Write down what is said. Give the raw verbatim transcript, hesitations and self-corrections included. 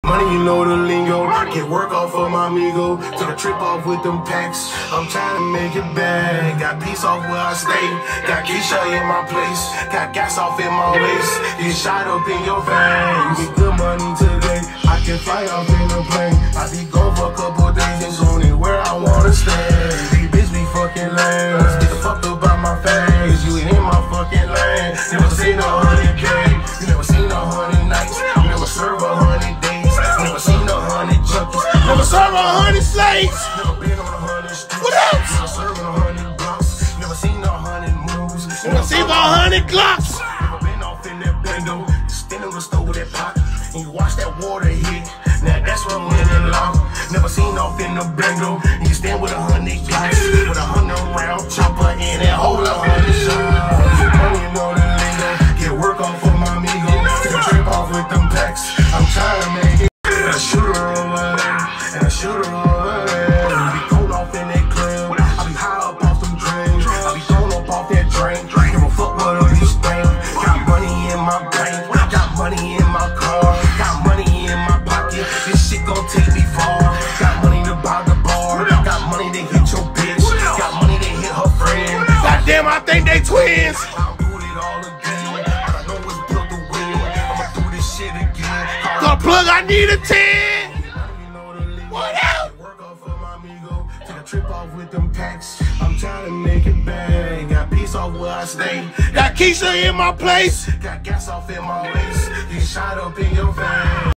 Money, you know the lingo. Get work off of my amigo. Took a trip off with them packs. I'm trying to make it back. Got peace off where I stay. Got Keisha in my place. Got gas off in my waist. Get shot up in your veins. Get good money today. I can fly off in a plane. I be gone for a couple days. It's only where I wanna stay. These bitch be fucking lame. Get the fuck up out my face. You ain't in my fucking lane. Never seen a hundred K. You never seen a hundred nights. You never serve a hundred days. Never seen a hundred junkies. Never serve a hundred slaves. Never been on a hundred streets. What else? Never serving a hundred blocks. Never seen a hundred moves. Never seen a hundred glocks. Never been off in that bando. Stand in the store with that pot. And you watch that water hit. Now that's when I'm in lock. Never seen off in the bando. And you stand with a hundred glocks. With a hundred round chopper in that whole hundred shots. Money, you know the lingo. Get work off of my amigo. Take a trip off with them packs. I'm trying to make it. And a shooter over there, and a shooter over there. I be thrown off in that club. I be high up off them dreams. I be thrown up off that drink. Give a fuck what all these things. Got money in my bank. Got money in my car. Got money in my pocket. This shit gon' take me far. Got money to buy the bar. Got money to hit your bitch. Got money to hit her friend. Goddamn, I think they twins. I'll do it all again. I know it's built to win. I'ma do this shit again. The plug, I need a ten. What else? Work off of my amigo. Take a trip off with them packs. I'm trying to make it back. Got peace off where I stay. Got Keisha in my place. Got gas off in my waist. You shot up in your veins.